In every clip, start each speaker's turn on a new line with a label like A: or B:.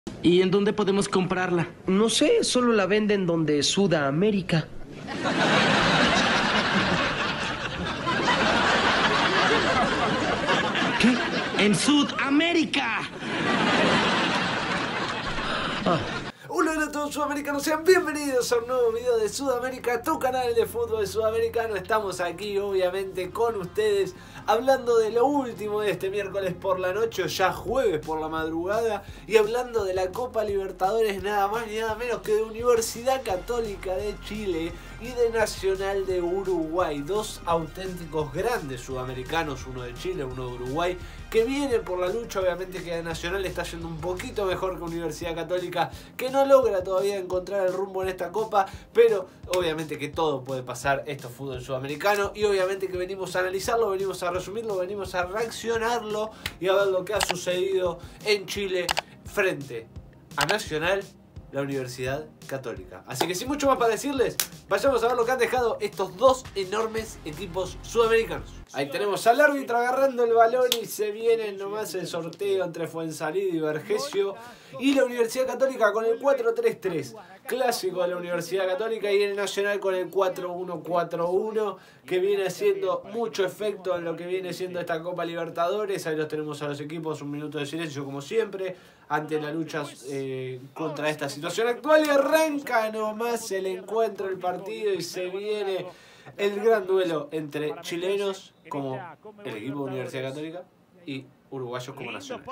A: ¿Y en dónde podemos comprarla?
B: No sé, solo la venden donde Sudamérica.
A: ¿Qué? ¡En Sudamérica!
C: Hola a todos sudamericanos, sean bienvenidos a un nuevo video de Sudamérica, tu canal de fútbol sudamericano. Estamos aquí obviamente con ustedes hablando de lo último de este miércoles por la noche, o ya jueves por la madrugada, y hablando de la Copa Libertadores, nada más ni nada menos que de Universidad Católica de Chile y de Nacional de Uruguay. Dos auténticos grandes sudamericanos, uno de Chile, uno de Uruguay, que vienen por la lucha. Obviamente que Nacional está yendo un poquito mejor que Universidad Católica, que no logra todavía encontrar el rumbo en esta copa, pero obviamente que todo puede pasar. Esto es fútbol sudamericano y obviamente que venimos a analizarlo, venimos a resumirlo, venimos a reaccionarlo y a ver lo que ha sucedido en Chile frente a Nacional, la Universidad Católica. Así que sin mucho más para decirles, vayamos a ver lo que han dejado estos dos enormes equipos sudamericanos. Ahí tenemos al árbitro agarrando el balón y se viene nomás el sorteo entre Fuensalida y Vergesio. Y la Universidad Católica con el 4-3-3, clásico de la Universidad Católica, y el Nacional con el 4-1-4-1, que viene haciendo mucho efecto en lo que viene siendo esta Copa Libertadores. Ahí los tenemos a los equipos, un minuto de silencio como siempre, ante la lucha contra esta situación actual. Y arranca nomás el encuentro, el partido, y se viene el gran duelo entre chilenos como el equipo de Universidad Católica y uruguayos como Nacional.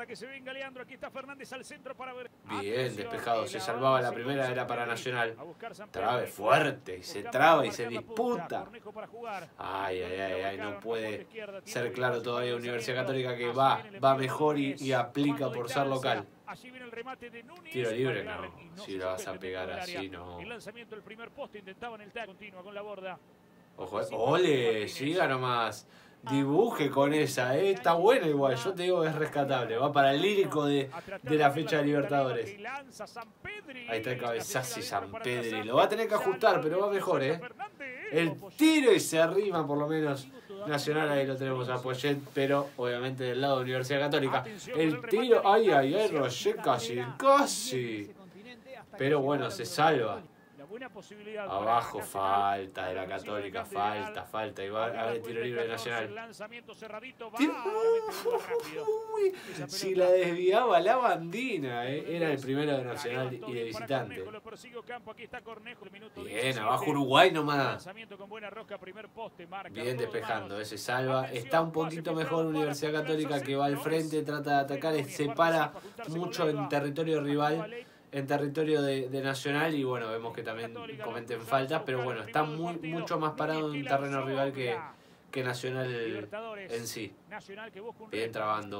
C: Bien despejado, se salvaba la primera, era para Nacional. Trabe fuerte, y se traba y se disputa. Ay, ay, ay, ay, no puede ser claro todavía Universidad Católica, que va mejor y aplica por ser local. Tiro libre, no. Si lo vas a pegar así, no. Ojo, ole, siga nomás. Dibuje con esa, está bueno igual. Yo te digo que es rescatable. Va para el lírico de la fecha de Libertadores. Ahí está el cabezazo y Sampedri. Lo va a tener que ajustar, pero va mejor, El tiro y se arrima por lo menos Nacional. Ahí lo tenemos a Poyet, pero obviamente del lado de Universidad Católica. El tiro, ay, ay, ay, Roger, casi. Pero bueno, se salva. Abajo, falta de la Católica, falta. Y va a haber tiro libre de Nacional. Si la desviaba la bandina, era el primero de Nacional y de visitante. Bien, abajo Uruguay nomás. Bien despejando, se salva. Está un poquito mejor Universidad Católica, que va al frente, trata de atacar, se para mucho en territorio rival, en territorio de Nacional, y bueno, vemos que también cometen faltas, pero bueno, está mucho más parado en terreno rival que Nacional en sí. Bien trabando.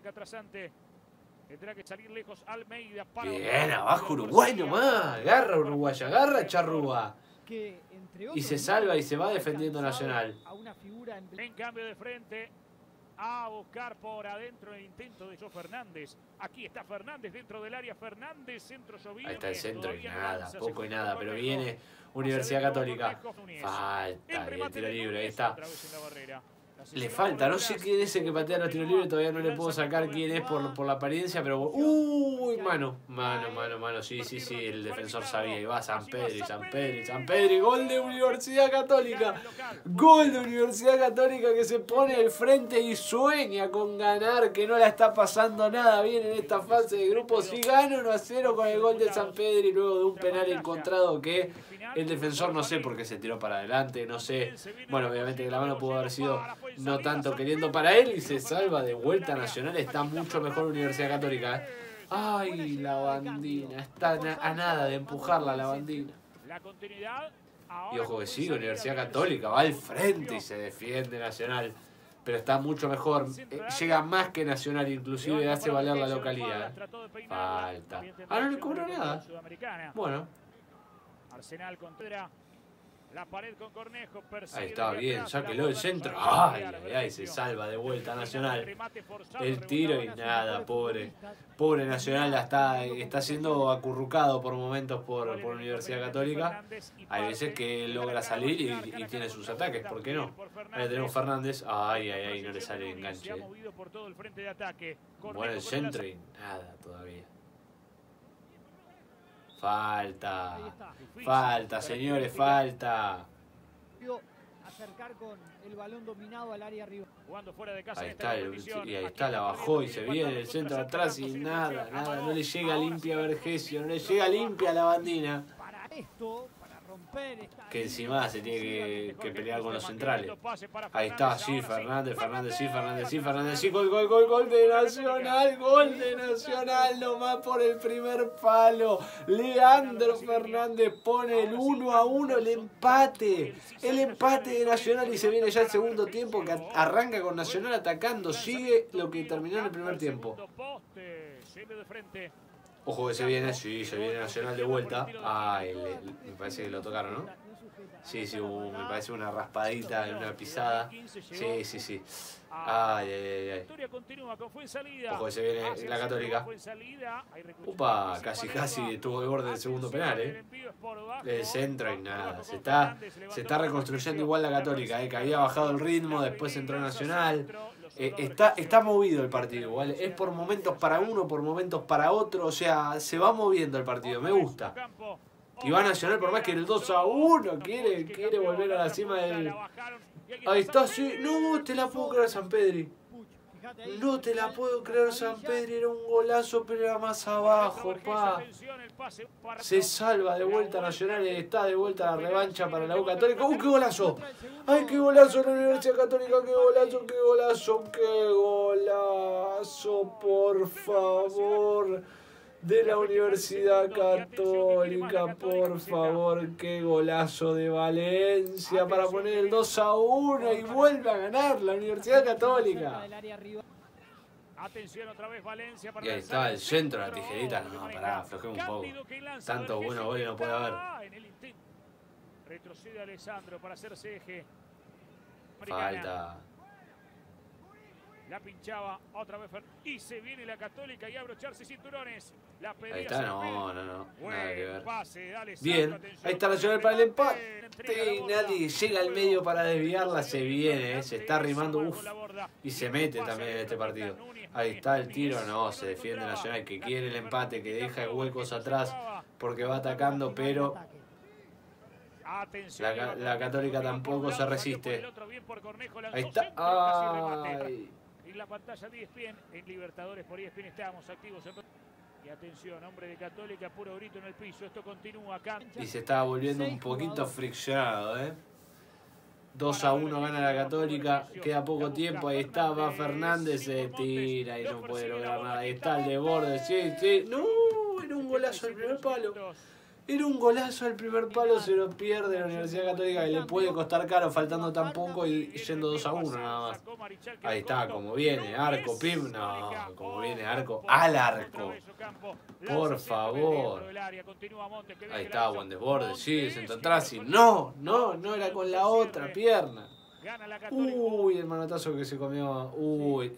C: Bien, abajo Uruguay nomás. Agarra Uruguay, agarra Charrúa. Y se salva y se va defendiendo Nacional.
D: En cambio de frente a buscar por adentro el intento de Joe Fernández. Aquí está Fernández dentro del área. Fernández, centro Jovín.
C: Ahí está el centro y nada, poco y nada, pero viene Universidad Católica. Falta y el tiro libre, ahí está. Le falta, no sé quién es el que patea los tiros libres, todavía no le puedo sacar quién es por la apariencia, pero uy, mano, sí, el defensor sabía, y va Sampedri, gol de Universidad Católica, que se pone al frente y sueña con ganar, que no la está pasando nada bien en esta fase de grupos, y gana 1-0 con el gol de Sampedri luego de un penal encontrado que el defensor no sé por qué se tiró para adelante, no sé, bueno, obviamente que la mano pudo haber sido no tanto queriendo para él, y se salva de vuelta Nacional. Está mucho mejor Universidad Católica. Ay, la bandina, está a nada de empujarla la bandina. Y ojo que sí, Universidad Católica va al frente y se defiende Nacional, pero está mucho mejor, llega más que Nacional, inclusive hace valer la localidad. Falta. No le cobró nada. Bueno.
D: Arsenal contra la pared con Cornejo.
C: Ahí está, bien, sáquelo del centro. Ay, se salva de vuelta Nacional. El tiro y nada, pobre Nacional está siendo acurrucado por momentos por Universidad Católica. Hay veces que logra salir y tiene sus ataques, ¿por qué no? Ahí tenemos Fernández. Ay, no le sale el enganche. Bueno, el centro y nada todavía. Falta.
E: Ahí está.
C: Falta, señores, falta.
E: Acercar con el balón dominado al área arriba.
D: Jugando fuera de casa
C: Ahí
D: en
C: está,
D: esta competición.
C: y ahí
D: Aquí
C: está, la bajó y se viene el centro atrás y nada, no le llega limpia a Vergesio, no le llega limpia a la bandina.
E: Para esto, para romper esta...
C: Que encima se tiene que pelear con los centrales. Ahí está, sí, Fernández, sí, gol de Nacional, nomás por el primer palo. Leandro Fernández pone el 1-1, el empate de Nacional y se viene ya el segundo tiempo que arranca con Nacional atacando, sigue lo que terminó en el primer tiempo. Ojo que se viene, sí, se viene Nacional de vuelta. Ay, me parece que lo tocaron, ¿no? Sí, me parece una raspadita, una pisada. Sí. Ay. Ojo que se viene la Católica. Upa, casi estuvo de borde del segundo penal, El centro y nada. Se está reconstruyendo igual la Católica, que había bajado el ritmo, después entró Nacional. Está movido el partido, igual. Es por momentos para uno, por momentos para otro. O sea, se va moviendo el partido, me gusta. Y va Nacional por más que el 2-1 quiere volver a la cima del... Ahí está, sí. No te la puedo creer, San Pedri. No te la puedo creer, San Pedri. Era un golazo, pero era más abajo, pa. Se salva de vuelta Nacional y está de vuelta la revancha para la U Católica. ¡Qué golazo! ¡Ay, qué golazo la Universidad Católica! ¡Qué golazo! Por favor. De la Universidad Católica, por favor, qué golazo de Valencia para poner el 2-1 y vuelve a ganar la Universidad Católica. Y ahí está el centro, la tijerita. No, pará, aflojé un poco. Tanto bueno gol no puede haber.
D: Retrocede Alessandro para hacerse eje.
C: Falta.
D: La pinchaba otra vez y se viene la Católica y a abrocharse cinturones. La
C: ahí está, no. Nada que ver.
D: Bien,
C: ahí está Nacional para el empate. Nadie llega al medio para desviarla. Se viene, se está arrimando. Y se mete también en este partido. Ahí está el tiro, no, se defiende Nacional que quiere el empate, que deja huecos atrás porque va atacando, pero la Católica tampoco se resiste. Ahí está. Ay.
D: En la pantalla de ESPN, en Libertadores por ESPN estamos activos. Y atención, hombre de Católica, puro grito en el piso. Esto continúa acá.
C: Y se está volviendo un poquito friccionado, 2-1 gana la Católica, queda poco tiempo, ahí está, va Fernández, se tira y no puede lograr nada. Ahí está el desborde, sí. No, era un golazo al primer palo. Era un golazo al primer palo, se lo pierde la Universidad Católica, que le puede costar caro faltando tan poco y yendo 2-1 nada más. Ahí está, como viene, arco, pim, no, como viene, arco, al arco. Por favor. Ahí está, buen desborde, sí, centro atrás y no era con la otra pierna. Uy, el manotazo que se comió. Uy.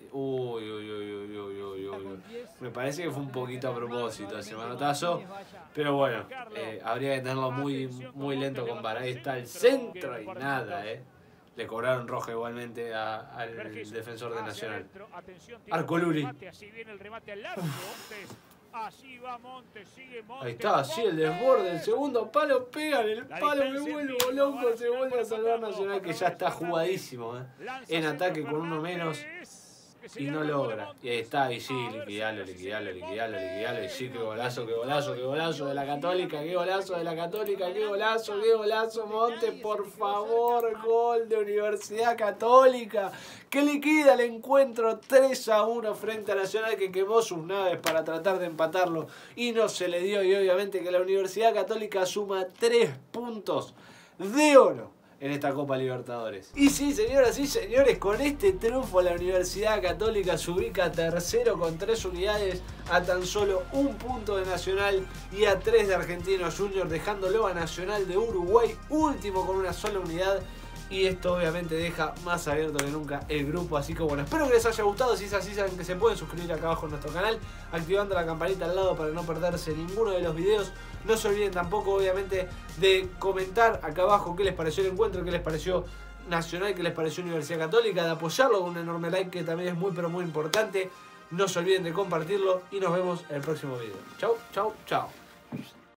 C: Me parece que fue un poquito a propósito ese manotazo. Pero bueno, habría que tenerlo muy lento con VAR. Ahí está el centro y nada, Le cobraron roja igualmente al defensor de Nacional. Arcoluri.
D: Así va Montes, sigue Montes.
C: Ahí está, sí, el desborde, el segundo palo, pega en el palo, me vuelvo loco, se vuelve a salvar Nacional, que ya está jugadísimo, en ataque con uno menos y no logra. Y ahí está, y sí, liquidalo, y sí, qué golazo de la Católica, qué golazo, Montes, por favor, gol de Universidad Católica, que liquida el encuentro 3-1 frente a Nacional, que quemó sus naves para tratar de empatarlo y no se le dio, y obviamente que la Universidad Católica suma 3 puntos de oro en esta Copa Libertadores. Y sí, señoras y señores, con este triunfo la Universidad Católica se ubica tercero con 3 unidades, a tan solo 1 punto de Nacional y a 3 de Argentinos Juniors, dejándolo a Nacional de Uruguay último con una sola unidad. Y esto obviamente deja más abierto que nunca el grupo. Así que bueno, espero que les haya gustado. Si es así, saben que se pueden suscribir acá abajo en nuestro canal, activando la campanita al lado para no perderse ninguno de los videos. No se olviden tampoco obviamente de comentar acá abajo qué les pareció el encuentro, qué les pareció Nacional, qué les pareció Universidad Católica, de apoyarlo con un enorme like, que también es muy pero muy importante. No se olviden de compartirlo y nos vemos en el próximo video. Chau.